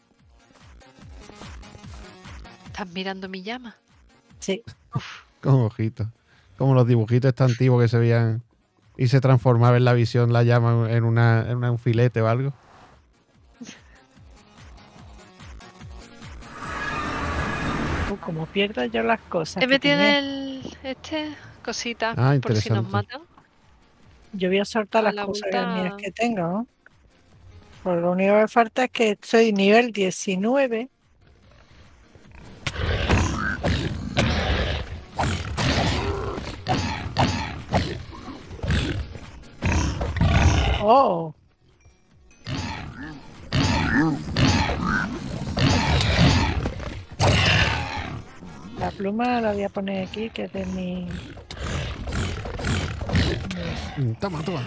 ¿Estás mirando mi llama? Sí. Con ojitos. Como los dibujitos estos antiguos que se veían y se transformaba en la visión la llama en, una, en una- un filete o algo. Uh, como pierdo yo las cosas. He que metido tenía. el este cositas Ah, por si nos interesante. matan. Yo voy a soltar A las la cosas vuelta- mías que tengo, ¿no? Pues lo único que falta es que soy nivel diecinueve. Oh. La pluma la voy a poner aquí, que es de mi... Mm, Toma, toma.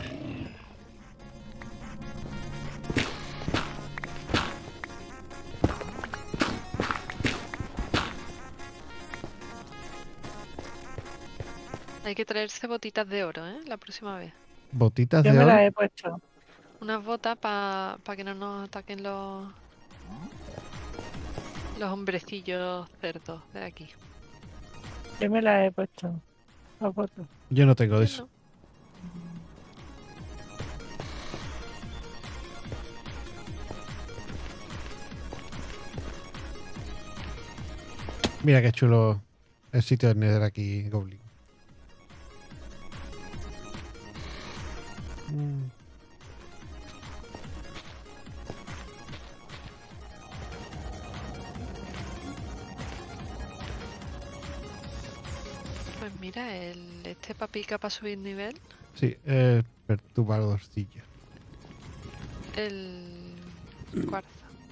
Hay que traerse botitas de oro, ¿eh? La próxima vez. Botitas Yo de me oro. las he puesto. Unas botas para que no nos ataquen los... Los hombrecillos cerdos de aquí. Yo me las he puesto. Las botas. Yo no tengo de Yo eso. no. Mira qué chulo el sitio de Nether aquí, Goblin. Mm. Pues mira, el este papica para subir nivel. Sí, eh, perturbadorcillo. El cuarzo.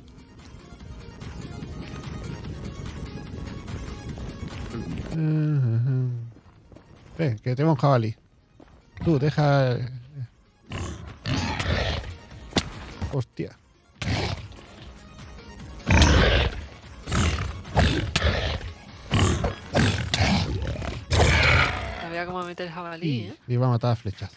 Ven, que tengo un jabalí. Tú, deja... Hostia. No vea cómo mete el jabalí, Y ¿eh? le iba a matar a flechas.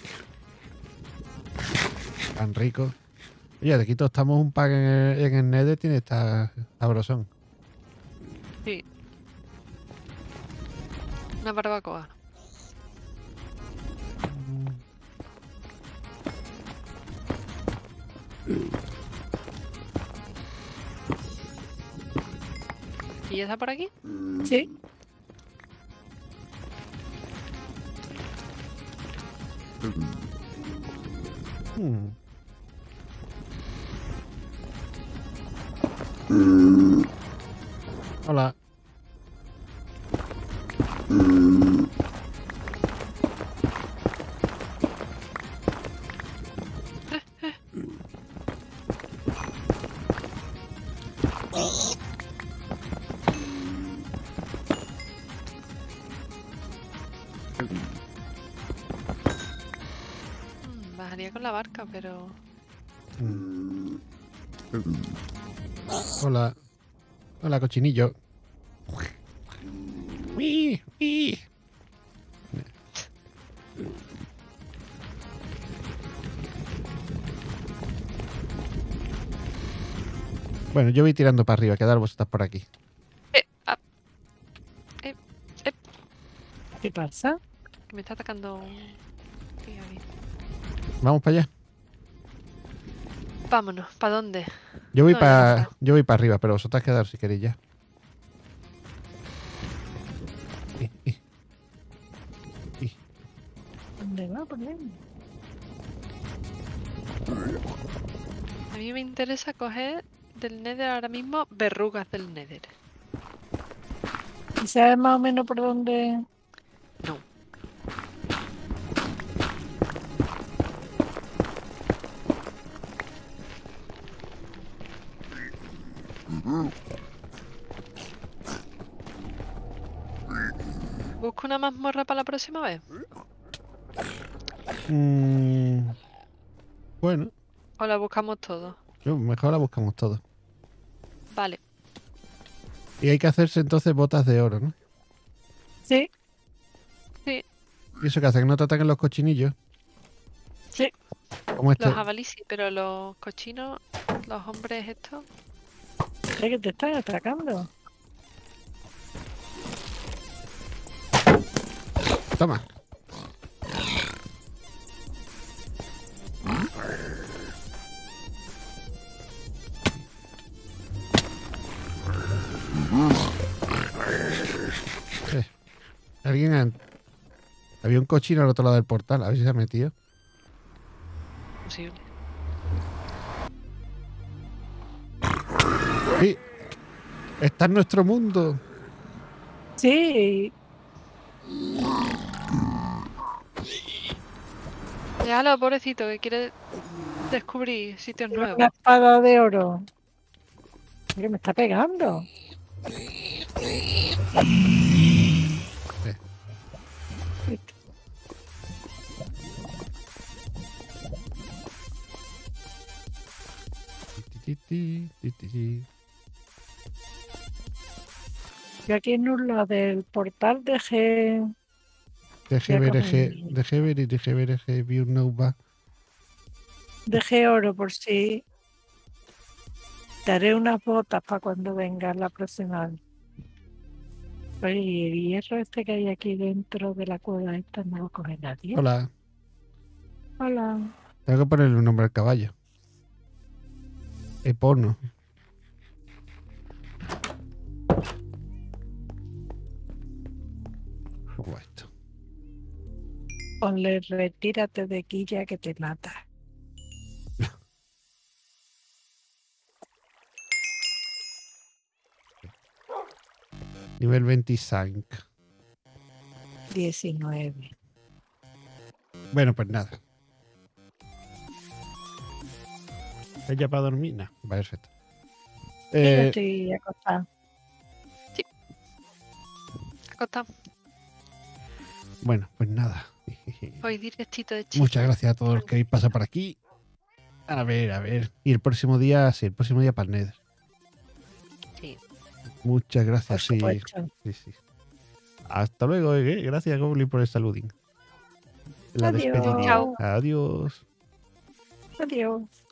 Tan rico. Oye, de aquí estamos un pack en el, en el Nether, tiene esta sabrosón. Sí. Una barbacoa. ¿Y ya está por aquí? Sí. Hmm. Hola. Mm, bajaría con la barca, pero... Mm. Hola. Hola, cochinillo. Uy, uy. Bueno, yo voy tirando para arriba, quedar vosotras por aquí. Eh, ah, eh, eh, ¿Qué pasa? que me está atacando un... tío ahí. Vamos para allá. Vámonos, ¿para dónde? Yo voy No, ya para está. yo voy para arriba, pero vosotras quedar si queréis ya. Eh, eh. Eh. ¿Dónde va por ahí? A mí me interesa coger del Nether ahora mismo verrugas del Nether. ¿Y sabes más o menos por dónde? No. ¿Busco una mazmorra para la próxima vez? Mm, bueno, ¿O la buscamos todo? yo- mejor la buscamos todo. Vale. Y hay que hacerse entonces botas de oro, ¿no? Sí, Sí, ¿Y eso que hace? ¿Que no te ataquen los cochinillos? sí. Como este. los jabalíes sí, pero los cochinos, los hombres estos... Es que te están atacando. Toma. Eh, Alguien ha, Había un cochino al otro lado del portal. A ver si se ha metido. Posible. Sí. Está en nuestro mundo. Sí, Déjalo, pobrecito, que quiere descubrir sitios tiene nuevos. una espada de oro. ¿Qué me está pegando? ¿Viste? Ti, ti, ti, ti, ti. Yo aquí en un lado del portal dejé, Deje Ya ver, con deje, el- deje ver y deje ver, deje vi un Nova. dejé oro por si te haré unas botas para cuando venga la próxima vez. Oye, y el hierro este que hay aquí dentro de la cueva esta no lo coge nadie. Hola. Hola. Tengo que ponerle un nombre al caballo. Epono. ¿Cómo va esto? Ponle retírate de aquí ya que te mata. Nivel veinticinco. diecinueve. Bueno, pues nada. ¿Ella para dormir? No, perfecto. Yo ya Eh, estoy acostada. Acostado. bueno, pues nada. Hoy directito de chico. Muchas gracias a todos los que habéis pasado por aquí. A ver, a ver. Y el próximo día, sí, el próximo día para el Nether. Sí. Muchas Por gracias, sí. supuesto. sí, sí. Hasta luego, eh. Gracias, Goblin, por el saludín. La Adiós. despedida. Chao. Adiós. Adiós.